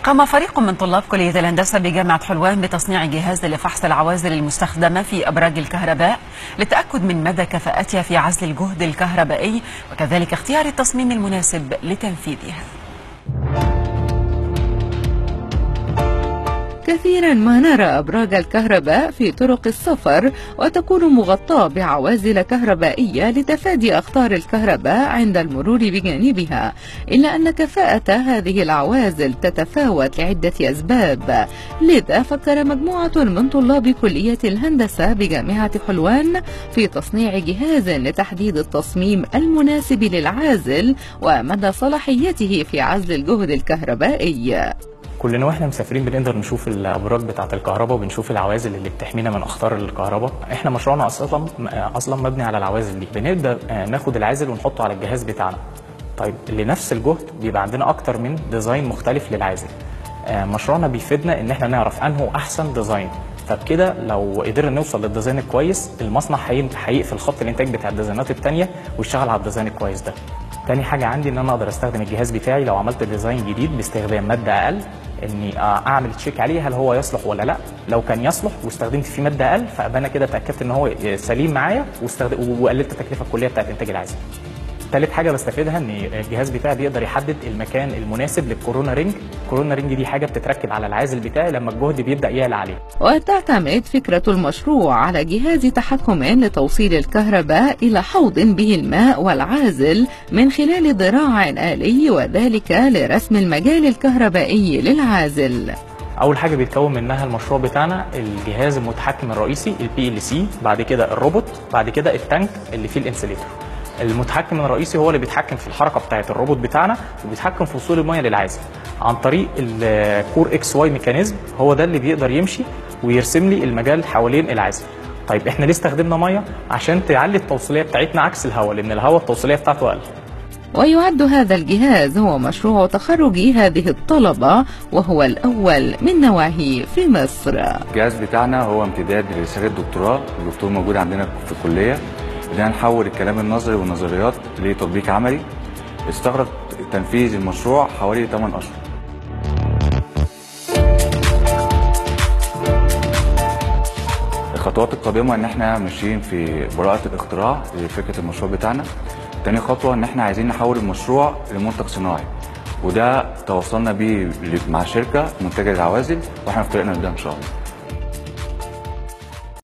قام فريق من طلاب كلية الهندسة بجامعة حلوان بتصنيع جهاز لفحص العوازل المستخدمة في أبراج الكهرباء للتأكد من مدى كفاءتها في عزل الجهد الكهربائي وكذلك اختيار التصميم المناسب لتنفيذها. كثيرا ما نرى أبراج الكهرباء في طرق السفر وتكون مغطاة بعوازل كهربائية لتفادي أخطار الكهرباء عند المرور بجانبها، إلا أن كفاءة هذه العوازل تتفاوت لعدة أسباب. لذا فكر مجموعة من طلاب كلية الهندسة بجامعة حلوان في تصنيع جهاز لتحديد التصميم المناسب للعازل ومدى صلاحيته في عزل الجهد الكهربائي. كلنا واحنا مسافرين بنقدر نشوف الابراج بتاعه الكهرباء وبنشوف العوازل اللي بتحمينا من اخطار الكهرباء. احنا مشروعنا اصلا مبني على العوازل دي. بنبدا ناخد العازل ونحطه على الجهاز بتاعنا. طيب لنفس الجهد بيبقى عندنا اكتر من ديزاين مختلف للعازل. مشروعنا بيفيدنا ان احنا نعرف انه احسن ديزاين، فبكده لو قدرنا نوصل للديزاين الكويس المصنع هيقفل خط الانتاج بتاع الديزاينات الثانيه ويشتغل على الديزاين الكويس ده. تاني حاجه عندي ان انا اقدر استخدم الجهاز بتاعي لو عملت ديزاين جديد باستخدام ماده اقل، اني اعمل تشيك عليه هل هو يصلح ولا لا. لو كان يصلح واستخدمت فيه ماده اقل فابقى انا كده اتاكدت ان هو سليم معايا وقللت التكلفه الكليه بتاعت انتاج العازل. ثالث حاجه بستفيدها ان الجهاز بتاعي بيقدر يحدد المكان المناسب للكورونا رينج. الكورونا رينج دي حاجه بتتركب على العازل بتاعي لما الجهد بيبدا يعلى عليه. وتعتمد فكره المشروع على جهاز تحكم لتوصيل الكهرباء الى حوض به الماء والعازل من خلال ذراع آلي، وذلك لرسم المجال الكهربائي للعازل. اول حاجه بيتكون منها المشروع بتاعنا الجهاز المتحكم الرئيسي PLC، بعد كده الروبوت، بعد كده التانك اللي فيه الانسليتور. المتحكم الرئيسي هو اللي بيتحكم في الحركه بتاعه الروبوت بتاعنا وبيتحكم في وصول الميه للعازل عن طريق الكور XY ميكانيزم. هو ده اللي بيقدر يمشي ويرسم لي المجال حوالين العازل. طيب احنا ليه استخدمنا ميه؟ عشان تعلي التوصيليه بتاعتنا عكس الهواء، لان الهواء التوصيليه بتاعته اقل. ويعد هذا الجهاز هو مشروع تخرج هذه الطلبة وهو الأول من نوعه في مصر. الجهاز بتاعنا هو امتداد لرسالة الدكتوراه. الدكتور موجود عندنا في الكلية، بدنا نحول الكلام النظري والنظريات لتطبيق عملي. استغرق تنفيذ المشروع حوالي 8 أشهر. الخطوات القادمة ان احنا ماشيين في براءة الاختراع لفكرة المشروع بتاعنا. تاني خطوة ان احنا عايزين نحول المشروع لمنتج صناعي، وده تواصلنا بيه مع شركة منتجة للعوازل واحنا في طريقنا لده ان شاء الله.